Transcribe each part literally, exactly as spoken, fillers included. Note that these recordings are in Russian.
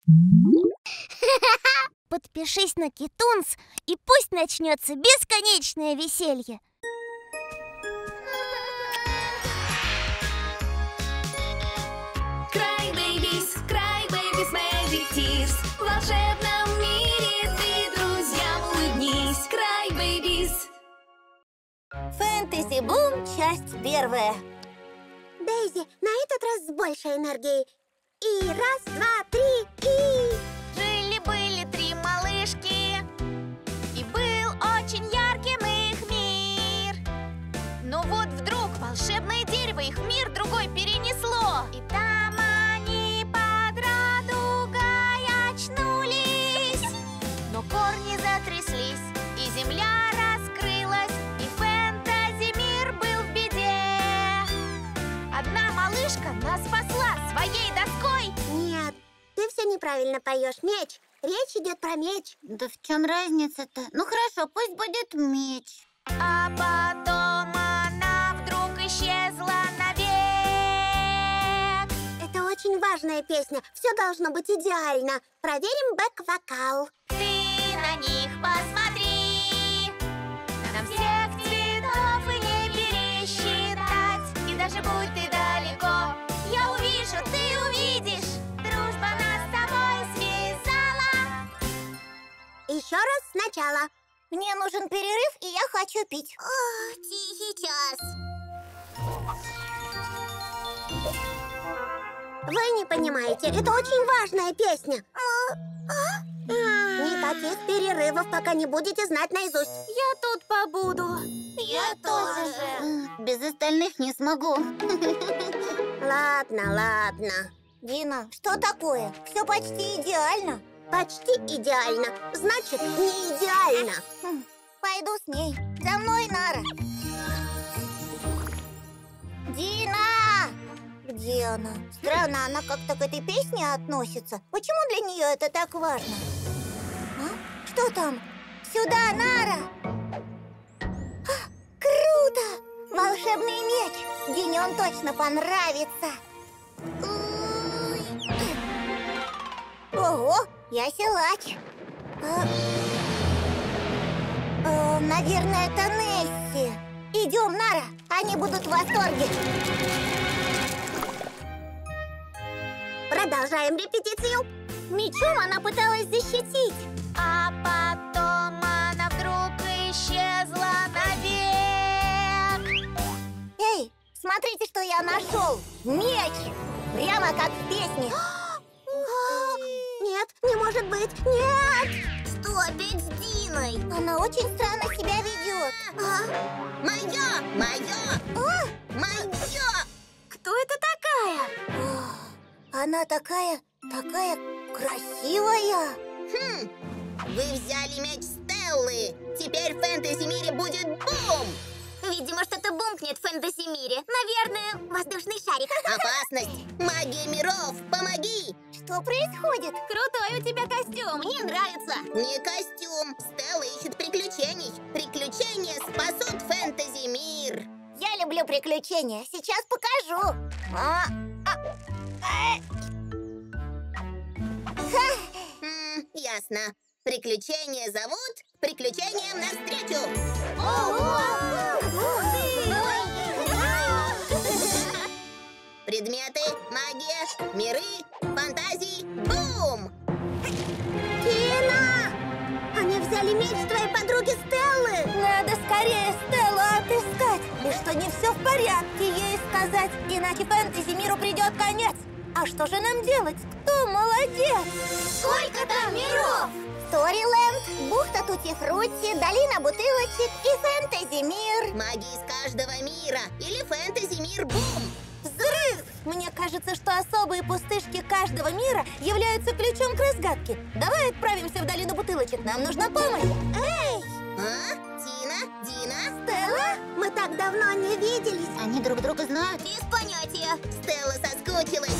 Подпишись на Китунс, и пусть начнется бесконечное веселье. Crybabies, Crybabies, Magic Tears. В волшебном мире ты друзьям улыбнись. Crybabies. Фэнтези Бум, часть первая. Дейзи, на этот раз с большей энергией. И раз, два, три, и... Жили-были три малышки, и был очень ярким их мир. Но вот вдруг волшебное дерево их мир другой перенесло. И там они под радугой очнулись. Но корни затряслись, и земля раскрылась, и фэнтези-мир был в беде. Одна малышка нас спасла своей доской. Нет, ты все неправильно поешь. Меч. Речь идет про меч. Да в чем разница-то? Ну хорошо, пусть будет меч. А потом она вдруг исчезла навек. Это очень важная песня. Все должно быть идеально. Проверим бэк-вокал. Ты на них посмотри. Нам всех цветов и не пересчитать. И даже будь ты далеко, я увижу, ты увидишь. Дружба нас с тобой связала. Еще раз сначала. Мне нужен перерыв, и я хочу пить. О, тихий час. Вы не понимаете, это очень важная песня. Никаких перерывов, пока не будете знать наизусть. Я тут побуду. Я тоже. Без остальных не смогу. Ладно, ладно. Дина, что такое? Все почти идеально. Почти идеально. Значит, не идеально. Хм, пойду с ней. За мной, Нара. Дина! Где она? Странно, она как-то к этой песне относится. Почему для нее это так важно? А? Что там? Сюда, Нара! А, круто! Волшебный меч! Дине он точно понравится. Ого, я силач. А, а, наверное, это Несси. Идем, Нара, они будут в восторге. Продолжаем репетицию. Мечом она пыталась защитить. А потом она вдруг исчезла навек. Эй, смотрите, что я нашел. Меч! Прямо как в песне. Нет, не может быть. Нет! Что опять с Диной? Она очень странно себя ведет. А? Моя! Моя! А? Моя! Кто это такая? Она такая, такая красивая. Хм, вы взяли меч Стеллы. Теперь в фэнтези-мире будет бум. Видимо, что-то бумкнет в фэнтези-мире. Наверное, воздушный шарик. Опасность! Магия миров, помоги! Что происходит? Крутой у тебя костюм, мне нравится. Не костюм. Стелла ищет приключений. Приключения спасут фэнтези-мир. Я люблю приключения. Сейчас покажу. А, а, а. Хм, ясно. Приключения зовут приключениям навстречу. Предметы, магия, миры, фантазии, бум! Тина! Они взяли меч твоей подруги Стеллы. Надо скорее Стеллу отыскать. И что не все в порядке ей сказать. Иначе фэнтези-миру придет конец. А что же нам делать? Кто молодец? Сколько там миров? Сториленд, бухта Тутти-Фрутти, долина бутылочек и фэнтези-мир. Маги из каждого мира или фэнтези-мир бум! Взрыв! Мне кажется, что особые пустышки каждого мира являются ключом к разгадке. Давай отправимся в долину бутылочек, нам нужна помощь. Эй! А? Тина? Дина? Стелла? Мы так давно не виделись. Они друг друга знают? Без понятия. Стелла соскучилась.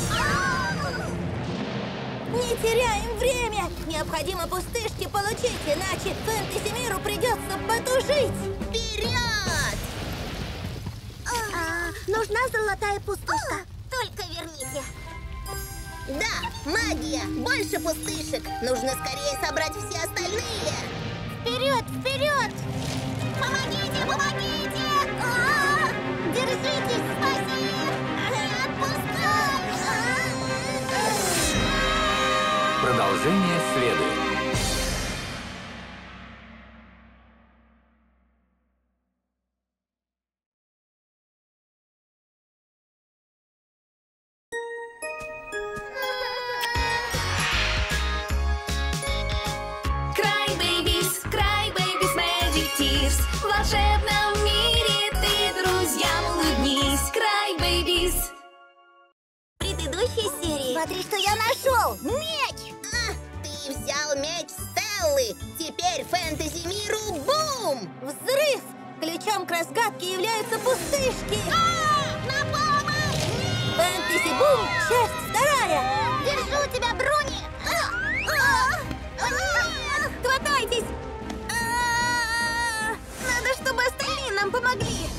Не теряем время! Необходимо пустышки получить, иначе фэнтези-миру придется потужить! Вперед! А, нужна золотая пустышка. Только верните! Да, магия! Больше пустышек! Нужно скорее собрать все остальные! Вперед, вперед! Помогите, помогите! А-а-а! Держитесь, спаси! Не отпускай! Продолжение следует. Crybabies, Crybabies, Magic Tears. В волшебном мире ты друзьям улыбнись. Crybabies. В предыдущей серии... Смотри, что я нашел! Меч! А, ты взял меч Стеллы! Теперь фэнтези-миру бум! Взрыв! Ключом к разгадке являются пустышки! А, на помощь! Фэнтези Бум, часть вторая! Держу тебя, Бруни! Хватайтесь! Надо, чтобы остальные нам помогли!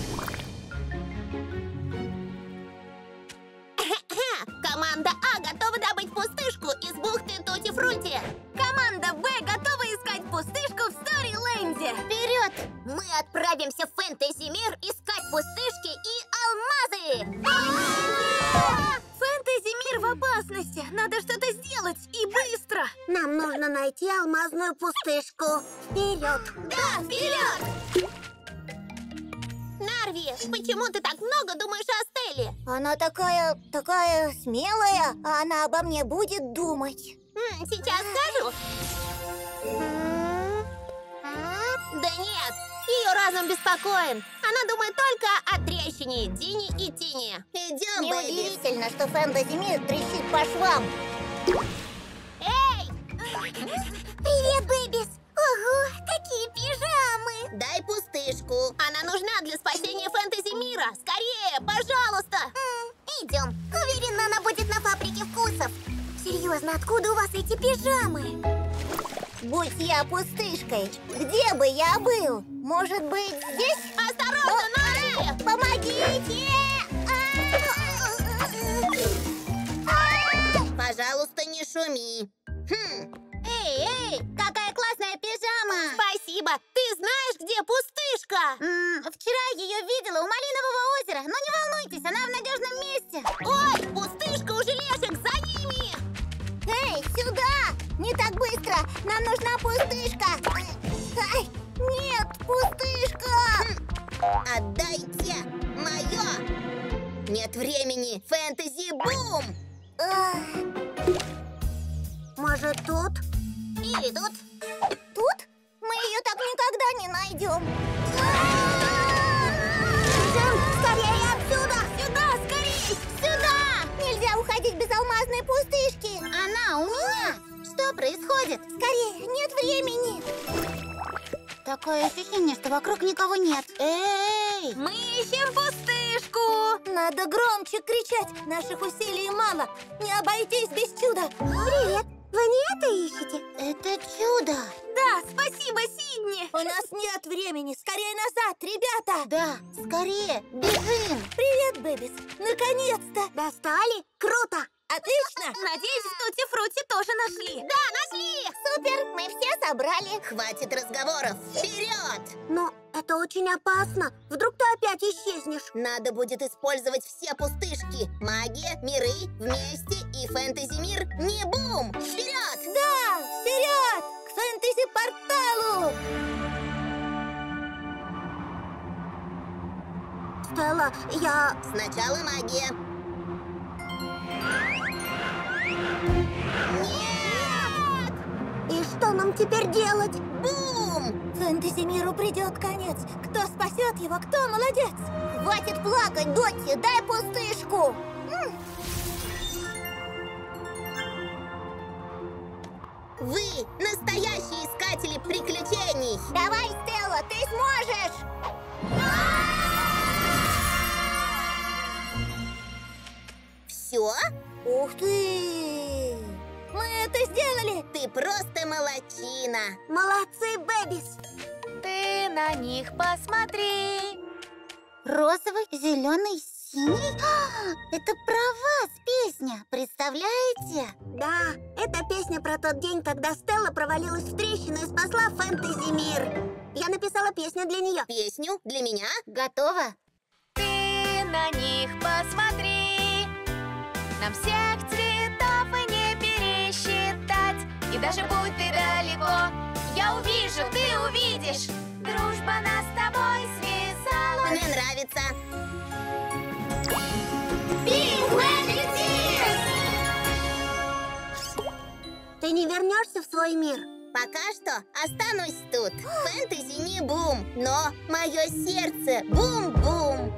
Команда А готова добыть пустышку из бухты Тути-Фрути. Команда Б готова искать пустышку в Сториленде! Вперед! Мы отправимся в фэнтези-мир искать пустышки и алмазы! Фэнтези-мир в опасности! Надо что-то сделать и быстро! Нам нужно найти алмазную пустышку. Вперед! Да, вперед! Нарви, почему ты так много думаешь о Стелле? Она такая, такая смелая, а она обо мне будет думать. М, сейчас скажу. Да нет, ее разум беспокоен. Она думает только о трещине Дини и Тини. Идем, Бэбис! Неудивительно, что фэнтези-мир трещит по швам. Эй! Привет, Бэбис! Ого, какие пижамы! Дай пустышку! Она нужна для спасения фэнтези-мира. Скорее, пожалуйста! Идем. Уверена, она будет на фабрике вкусов. Серьезно, откуда у вас эти пижамы? Будь я пустышкой, где бы я был? Может быть, здесь? Осторожно, Нарви! Помогите! Пожалуйста, не шуми! Хм, Эй, эй, какая классная пижама! Спасибо! Ты знаешь, где пустышка? М, вчера ее видела у Малинового озера, но не волнуйтесь, она в надежном месте. Ой, пустышка у желешек, за ними! Эй, сюда! Не так быстро! Нам нужна пустышка! Ай, нет, пустышка! отдайте мое! Нет времени! Фэнтези-бум! Может, тут? Или тут? Тут? Мы ее так никогда не найдем. Бежим! Скорее отсюда! Сюда, скорее! Сюда! Нельзя уходить без алмазной пустышки. Она у меня. Что происходит? Скорее, нет времени. Такое ощущение, что вокруг никого нет. Эй! Мы ищем пустышку. Надо громче кричать. Наших усилий мало. Не обойтись без чуда. Привет. Вы не это ищете? Это чудо. Да, спасибо, Сидни. У нас нет времени. Скорее назад, ребята. Да, скорее, бежим. Привет, Бэбис. Наконец-то. Достали? Круто. Отлично. Надеюсь, в Тути-Фрути тоже нашли. Да, нашли! Супер. Мы все собрали. Хватит разговоров! Вперед! Но это очень опасно. Вдруг ты опять исчезнешь. Надо будет использовать все пустышки. Магия, миры, вместе и фэнтези-мир не бум! Вперед! Да, вперед! К фэнтези-порталу! Стелла, я... Сначала магия. Нет! И что нам теперь делать? Бум! Фэнтези-миру придет конец. Кто спасет его, кто молодец. Хватит плакать, Дотти, дай пустышку. М. Вы настоящие искатели приключений! Давай, Стелла, ты сможешь. Все? Ух ты! Мы это сделали! Ты просто молодчина! Молодцы, Бэбис. Ты на них посмотри. Розовый, зеленый, Синий? А, это про вас песня, представляете? Да, это песня про тот день, когда Стелла провалилась в трещину и спасла фэнтези-мир. Я написала песню для нее. Песню для меня? Готово? Ты на них посмотри, нам всех цветов и не пересчитать. И даже будь ты далеко, я увижу, ты увидишь. Дружба нас с тобой связала. Мне нравится. Pink Magic Tears! Ты не вернешься в свой мир? Пока что останусь тут. Фэнтези не бум, но мое сердце бум-бум.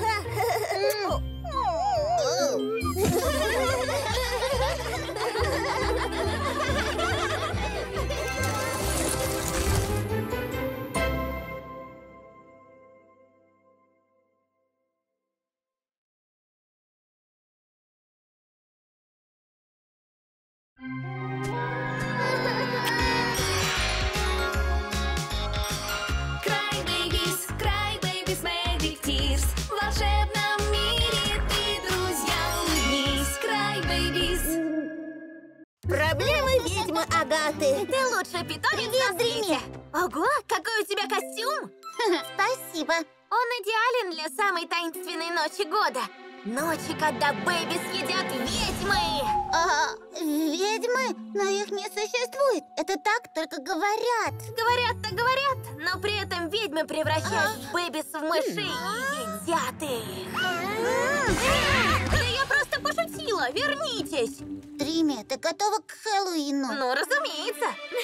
Cry Babies, Cry Babies Magic Tears. В волшебном мире ты, друзья, улыбнись. Cry Babies. Проблемы ведьмы Агаты. Ты лучший питомец Привет, на свете. Дриня. Ого, какой у тебя костюм! Спасибо. Он идеален для самой таинственной ночи года. Ночи, когда Бэби съедят ведьмы. А, ведьмы? Но их не существует. Это так только говорят. Говорят-то говорят, но при этом ведьмы превращают Бэбис в мышей и едят их. Да я просто пошутила, вернитесь. Дриме, ты готова к Хэллоуину? Ну, разумеется.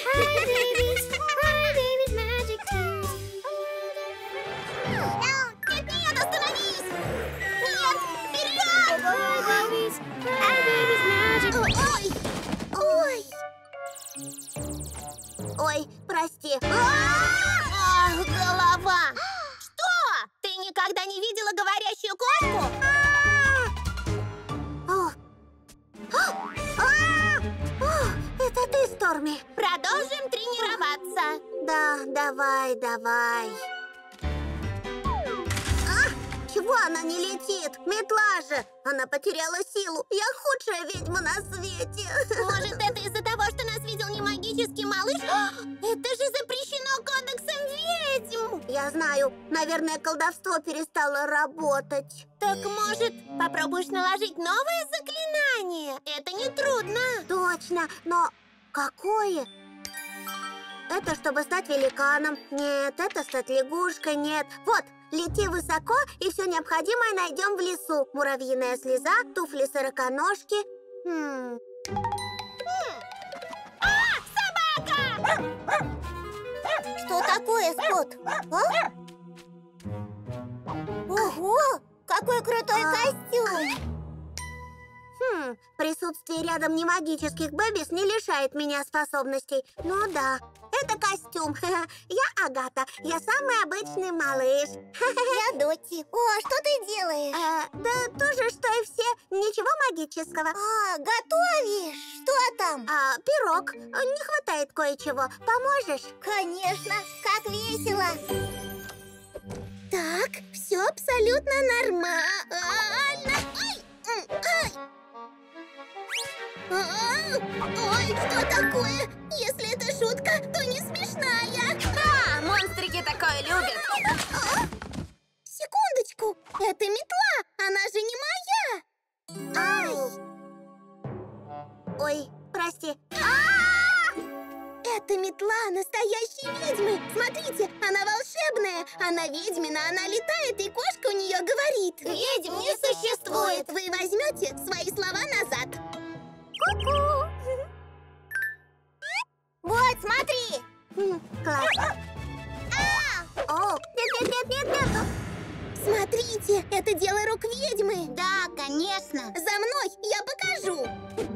Нет, нет, остановись! Нет, вперед! Ой! Ой! Ой, прости. Ах, голова! Что? Ты никогда не видела говорящую кошку? О. А! О, это ты, Сторми. Продолжим тренироваться. Да, давай, давай. А, чего она не летит? Метла же! Она потеряла силу. Я худшая ведьма на свете. Может, это из-за того, что нас видел не магический малыш? Это же запрещено кодексом ведьм! Я знаю. Наверное, колдовство перестало работать. Так, может, попробуешь наложить новое заклинание? Это не трудно. Точно, но какое? Это чтобы стать великаном. Нет, это стать лягушкой. Нет. Вот, лети высоко, и все необходимое найдем в лесу. Муравьиная слеза, туфли сороконожки. Хм. Что такое, Спот? А? Ого! Какой крутой А. костюм! Хм, присутствие рядом немагических бэбис не лишает меня способностей. Ну да, это костюм. Я Агата, я самый обычный малыш. Я Дотти. О, что ты делаешь? Э, да то же, что и все. Ничего магического. А, готовишь? Что там? А, пирог. Не хватает кое-чего. Поможешь? Конечно, как весело! Так, все абсолютно нормально. Ай! М, ай! А, ой, что такое? Если это шутка, то не смешная. Да, монстрики такое любят. Секундочку, это метла, она же не моя. Ай! Ой, прости. Это метла настоящей ведьмы. Смотрите, она волшебная. Она ведьмина, она летает, и кошка у нее говорит. Ведьм не существует. Вы возьмете свои слова назад. Ку-ку. Вот, смотри. Хм, класс. О, нет-нет-нет-нет-нет. Смотрите, это дело рук ведьмы. Да, конечно. За мной, я покажу.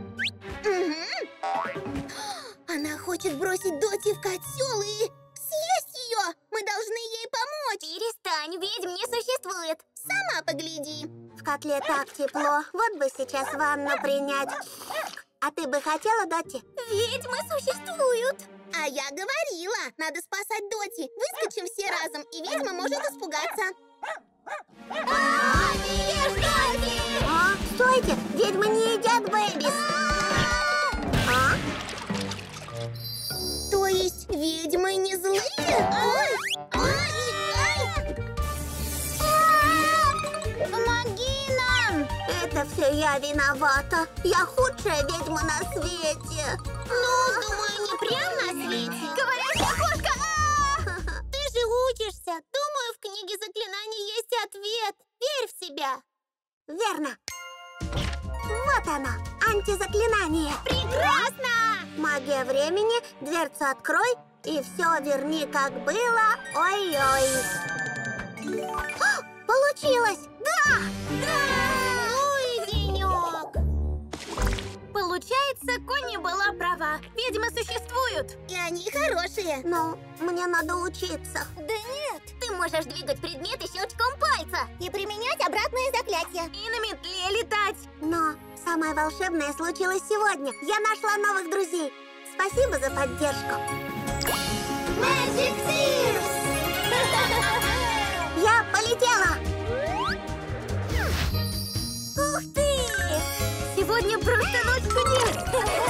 Угу. Она хочет бросить Дотти в котел и съесть ее. Мы должны ей помочь. Перестань, ведьм не существует. Сама погляди. В котле так тепло. Вот бы сейчас ванну принять. А ты бы хотела, Дотти? Ведьмы существуют. А я говорила, надо спасать Дотти. Выскочим все разом, и ведьма может испугаться. А, стойте! Ведьмы не едят Бэбис! А? То есть ведьмы не злые? Ой! Ой! Помоги нам! Это все я виновата. Я худшая ведьма на свете. Ну, думаю, не прям на свете. Говорящая кошка! А! Ты же учишься. Думаю, в книге заклинаний есть ответ. Верь в себя. Верно. Вот оно, антизаклинание. Прекрасно! Магия времени, дверцу открой и все верни, как было. Ой-ой. О, получилось! Да! Ну и денек. Получается, Конни была права. Ведьмы существуют. И они хорошие. Ну, мне надо учиться. Да нет. Ты можешь двигать предметы щелчком пальца. И применять обратные заклятия. И на метле летать. Но самое волшебное случилось сегодня. Я нашла новых друзей. Спасибо за поддержку. Magic Tears! Я полетела! Ух ты! Сегодня просто ночь чудес.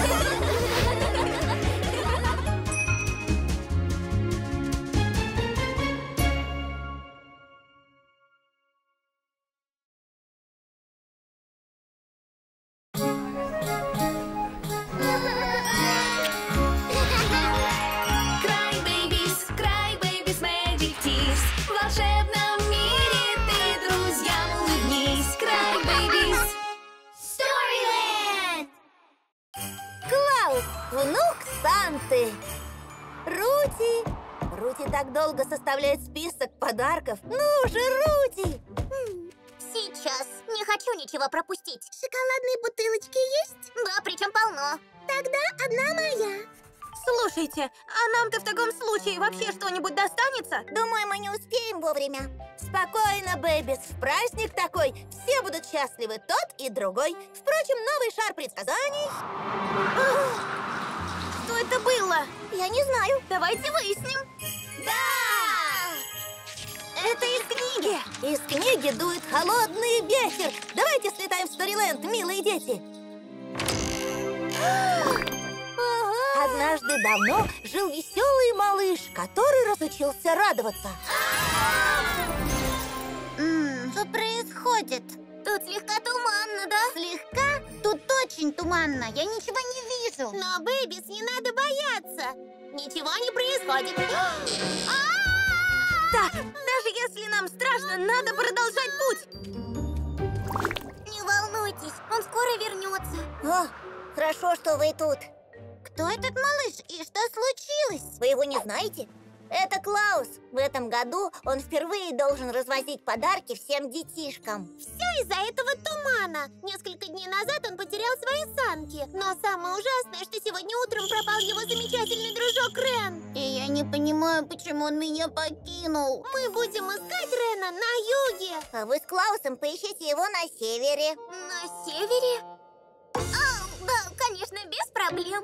Crybabies, Crybabies, Magic Tears. В волшебном мире ты друзьям улыбнись. Crybabies. Storyland! Клаус, внук Санты. Рути. Рути так долго составляет список подарков. Ну же, Рути! Сейчас. Не хочу ничего пропустить. Шоколадные бутылочки есть? Да, причем полно. Тогда одна моя. Слушайте, а нам-то в таком случае вообще что-нибудь достанется? Думаю, мы не успеем вовремя. Спокойно, Бэбис. В праздник такой все будут счастливы, тот и другой. Впрочем, новый шар предсказаний. Что это было? Я не знаю. Давайте выясним. Да! Это из книги. Из книги дует холодный ветер. Давайте слетаем в Сториленд, милые дети. Однажды давно жил веселый малыш, который разучился радоваться. Что происходит? Тут слегка туманно, да? Слегка? Тут очень туманно. Я ничего не вижу. Но, Бэбис, не надо бояться. Ничего не происходит. Так, даже если нам страшно, надо продолжать путь. Не волнуйтесь, он скоро вернется. О, хорошо, что вы тут. Кто этот малыш и что случилось? Вы его не знаете? Это Клаус. В этом году он впервые должен развозить подарки всем детишкам. Все из-за этого тумана. Несколько дней назад он потерял свои санки. Но самое ужасное, что сегодня утром пропал его замечательный дружок Рен. И я не понимаю, почему он меня покинул. Мы будем искать Рена на юге. А вы с Клаусом поищите его на севере. На севере? А, да, конечно, без проблем.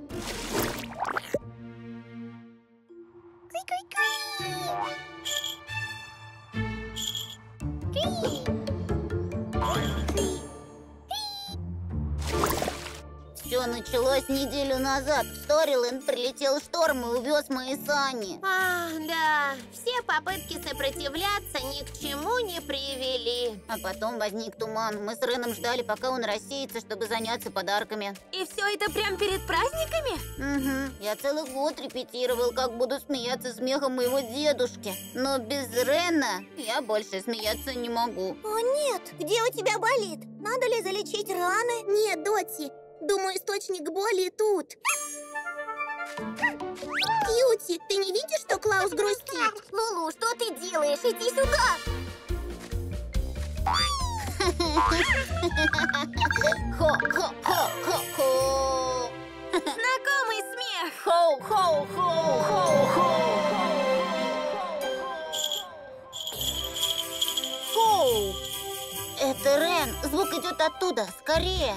Все началось неделю назад. В Сториленд прилетел шторм и увез мои сани. А, да. Все попытки сопротивляться ни к чему не привели. А потом возник туман. Мы с Реном ждали, пока он рассеется, чтобы заняться подарками. И все это прямо перед праздниками? Угу. Я целый год репетировал, как буду смеяться смехом моего дедушки. Но без Рена я больше смеяться не могу. О, нет! Где у тебя болит? Надо ли залечить раны? Нет, Дотти. Думаю, источник боли тут. Кьюти, ты не видишь, что Клаус грустит? Лулу, что ты делаешь? Иди сюда! Хо-хо-хо-хо-хо! Знакомый смех. Хоу-хоу-хоу-хоу-хоу! Хоу! Это Рен. Звук идет оттуда. Скорее.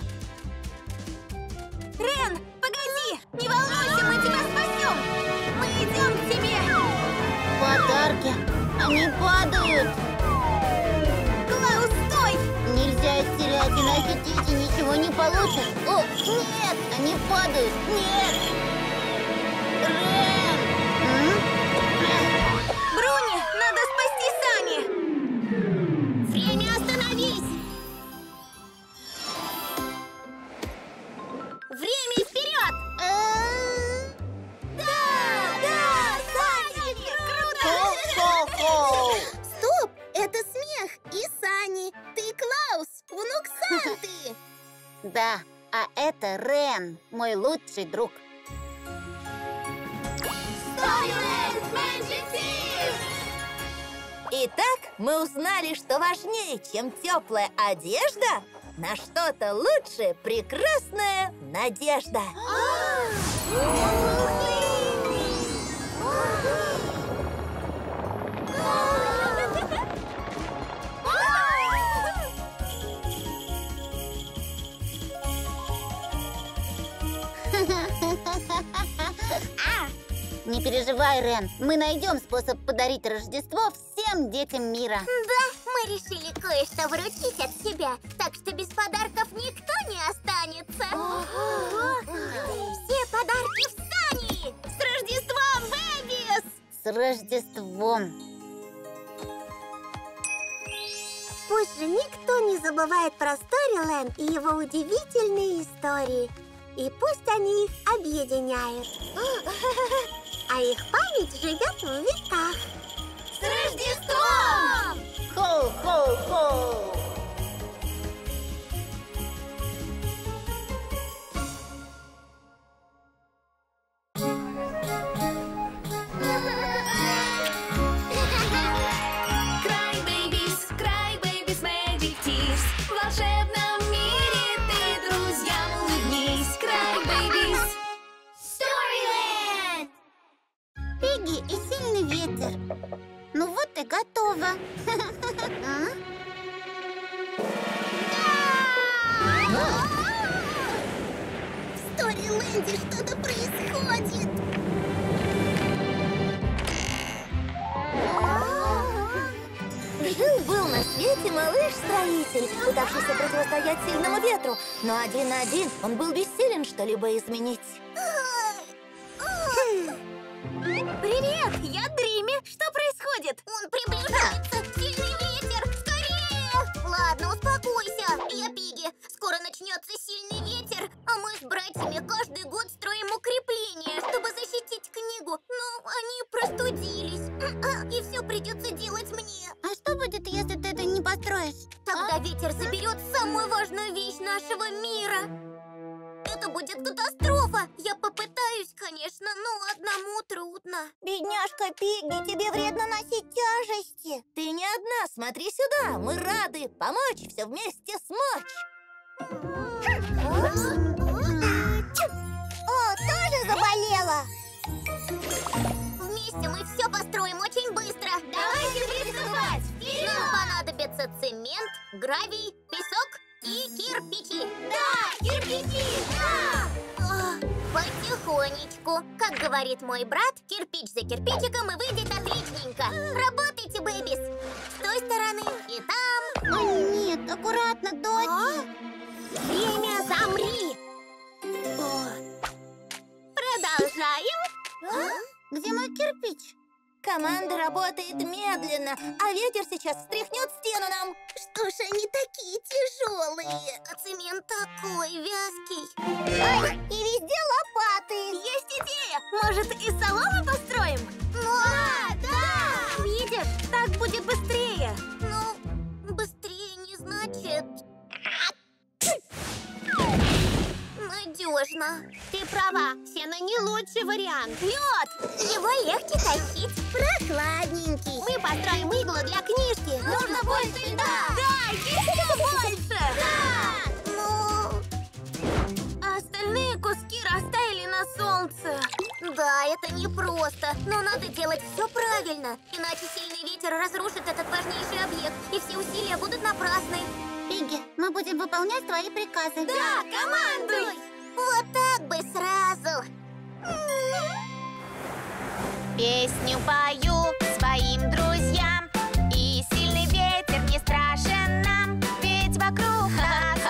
Рен, погоди! Не волнуйся, мы тебя спасем! Мы идем к тебе! Подарки. Они падают. Эти наши дети ничего не получат. О, нет, они падают. Нет. Рен! М? Бруни, надо спасти Сани! Время, остановись! Время вперед! Да, да, Сани! Круто! Хо-хо-хо! Стоп! Это смех и Сани. Ты Клаус, внук Санты. Да, а это Рен, мой лучший друг. Итак, мы узнали, что важнее, чем теплая одежда, на что-то лучшее прекрасная надежда. Не переживай, Рен, мы найдем способ подарить Рождество всем детям мира. Да, мы решили кое-что вручить от себя, так что без подарков никто не останется. Все подарки в Сани! С Рождеством, Бэбис! С Рождеством! Пусть же никто не забывает про Сториленд и его удивительные истории. И пусть они их объединяют. А их память живет в веках. С Рождеством! Хоу-хоу-хоу! Crybabies, Crybabies, Magic Tears. В волшебном мире ты друзьям улыбнись. Crybabies. Storyland! Пигги и сильный ветер. Ну вот и готово. А? В Сториленде что-то происходит. Жил-был на свете малыш-строитель, пытавшийся противостоять сильному ветру. Но один на один он был бессилен что-либо изменить. Привет, я Дрими. Что происходит? Он приближается! Сильный ветер! Скорее! Ладно, успокойся. Я Пигги. Скоро начнется сильный ветер, а мы с братьями каждый год строим укрепления, чтобы защитить книгу. Но они простудились. И все придется делать мне. А что будет, если ты это не построишь? Тогда ветер заберет самую важную вещь нашего мира. Это будет катастрофа. Я попытаюсь, конечно, но одному трудно. Бедняжка Пигги, тебе вредно носить тяжести. Ты не одна, смотри сюда. Мы рады помочь, все вместе смочь. О, тоже заболела. Вместе мы все построим очень быстро. Давайте приступать! Нам понадобится цемент, гравий, песок и кирпичи. Да, кирпичи! Да! О, потихонечку. Как говорит мой брат, кирпич за кирпичиком и выйдет отличненько. Работайте, Бэбис. С той стороны и там. О, нет, аккуратно, Доти. Время замри. Продолжаем. Где мой кирпич? Команда работает медленно, а ветер сейчас встряхнет стену нам. Что ж они такие тяжелые? А цемент такой вязкий. Ой, и везде лопаты. Есть идея! Может, из соломы построим? Да, да. Видишь, так будет быстрее. Ну, быстрее не значит надежно. Ты права, сено не лучший вариант. Лед! Его легче тащить. Прохладненький. Мы построим иглу для книжки. Нужно больше льда. Да, еще больше! Да! Ну, А остальные куски растаяли на солнце. да, это непросто. Но надо делать все правильно. Иначе сильный ветер разрушит этот важнейший объект, и все усилия будут напрасны. Пигги, мы будем выполнять твои приказы. Да, командуй! Вот так бы сразу. Песню пою своим друзьям, и сильный ветер не страшен нам, ведь вокруг нас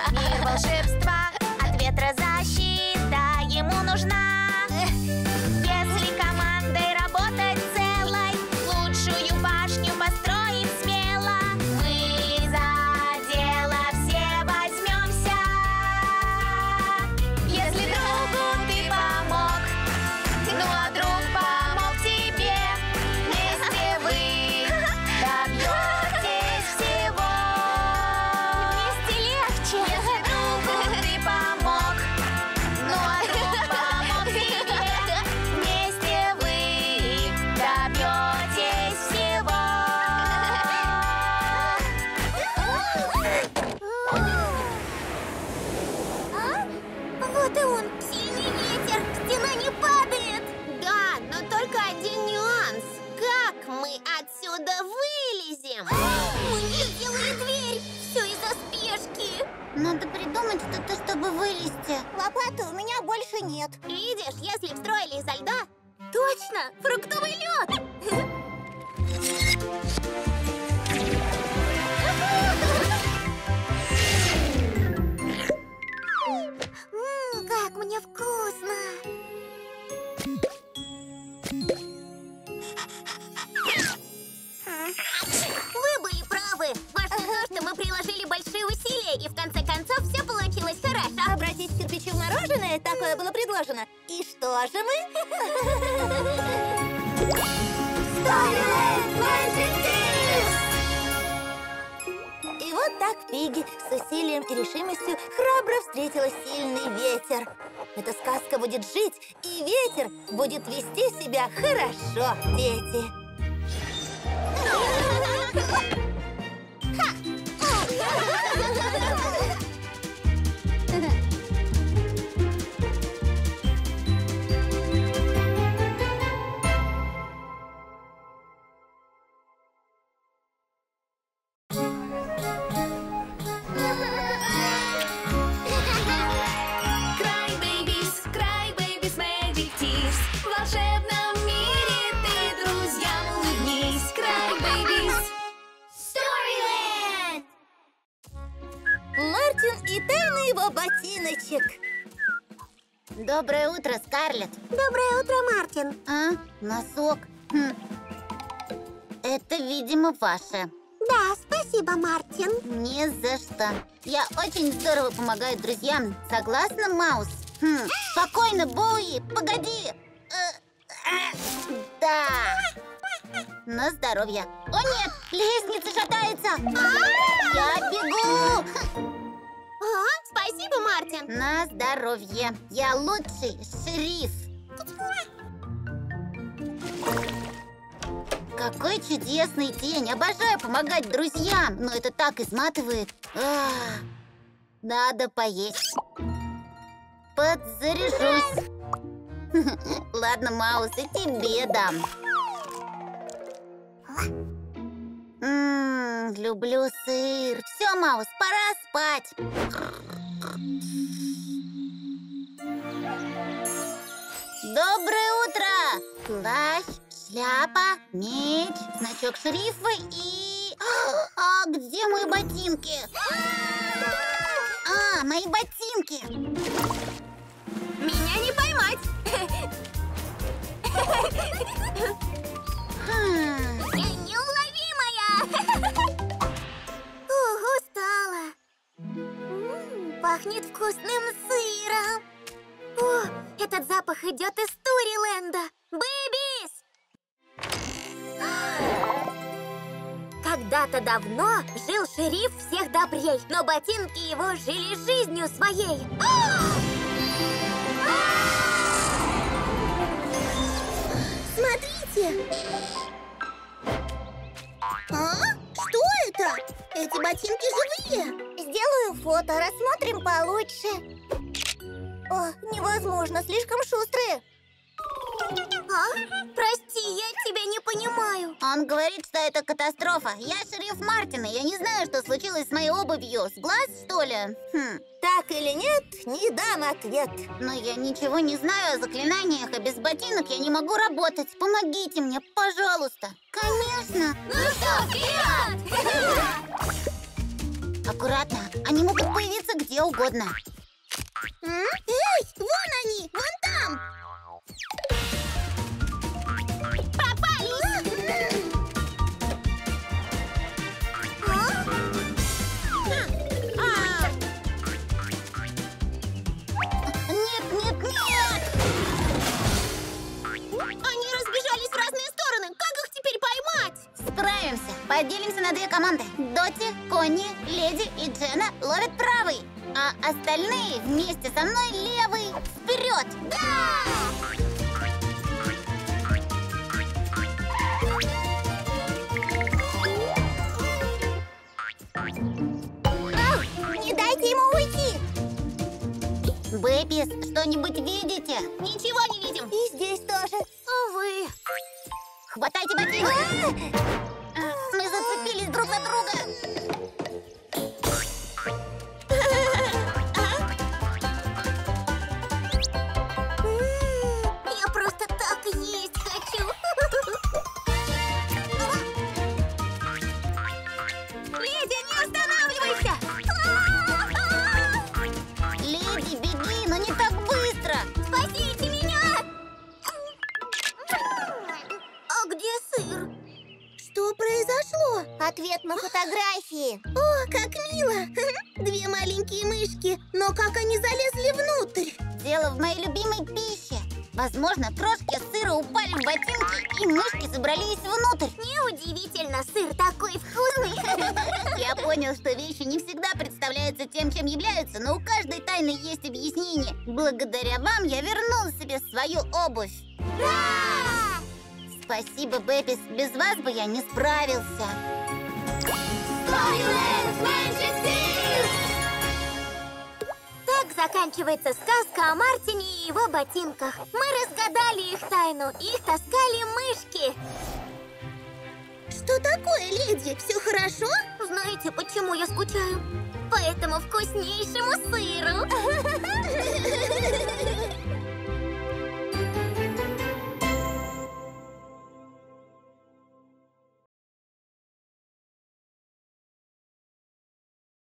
придумать что-то, чтобы вылезти. Лопаты у меня больше нет. Видишь, если их строили изо льда... Точно! Фруктовый лед! Ммм, как мне вкусно! Вы были правы! Важно то, что мы приложили большие усилия, и в конце концов все получилось хорошо. Обратить кирпичи в мороженое, такое было предложено. И что же мы? Storyland Magic Kids! И вот так Пигги с усилием и решимостью храбро встретила сильный ветер. Эта сказка будет жить, и ветер будет вести себя хорошо, дети. Crybabies, Crybabies, Magic Tears. В волшебном мире ты друзьям улыбнись. Crybabies. Storyland! Мартин и тайна его ботиночек. Доброе утро, Скарлетт. Доброе утро, Мартин. А, носок. Хм. Это, видимо, ваше. Да, спасибо, Мартин. Не за что. Я очень здорово помогаю друзьям. Согласна, Маус? Хм. Спокойно, Боуи, погоди. Э, э, Да. На здоровье. О нет, лестница шатается. Я бегу. А, спасибо, Мартин. На здоровье. Я лучший шериф. Какой чудесный день! Обожаю помогать друзьям, но это так изматывает. Ах, надо поесть. Подзаряжусь. Ладно, Маус, и тебе дам. Ммм, люблю сыр. Все, Маус, пора спать. Доброе утро! Плащ, шляпа, меч, значок шерифа и... А где мои ботинки? А, мои ботинки! Меня не поймать. Хм. Я неуловимая. Ух, устала. М, Пахнет вкусным сыром. О, этот запах идет из Туриленда. Бэбис! Когда-то давно жил шериф всех добрей, но ботинки его жили жизнью своей. Смотрите! А? Что это? Эти ботинки живые. Сделаю фото, рассмотрим получше. О, невозможно, слишком шустрые. А? Прости, я тебя не понимаю. Он говорит, что это катастрофа. Я шериф Мартин, и я не знаю, что случилось с моей обувью. С глаз, что ли? Хм. Так или нет, не дам ответ. Но я ничего не знаю о заклинаниях, а без ботинок я не могу работать. Помогите мне, пожалуйста. Конечно. Ну что, вперед! Аккуратно. Они могут появиться где угодно. М? Эй, вон они, вон там. Нет, нет, нет! Они разбежались в разные стороны. Как их теперь поймать? Справимся. Поделимся на две команды. Доти, Конни, Леди и Дженна ловят правый, а остальные вместе со мной левый. Вперед! Да! Не дайте ему уйти. Бэбис, что-нибудь видите? Ничего не видим. И здесь тоже. Увы. Хватайте ботинок! Мы зацепились друг за друга. ответ на фотографии. О, как мило! Две маленькие мышки, но как они залезли внутрь? Дело в моей любимой пище. Возможно, крошки сыра упали в ботинки, и мышки забрались внутрь. Неудивительно, сыр такой вкусный. Я понял, что вещи не всегда представляются тем, чем являются, но у каждой тайны есть объяснение. Благодаря вам я вернул себе свою обувь. Ура! Спасибо, Бэбис. Без вас бы я не справился. Так заканчивается сказка о Мартине и его ботинках. Мы разгадали их тайну. Их таскали мышки. Что такое, леди? Все хорошо? Знаете, почему я скучаю? По этому вкуснейшему сыру.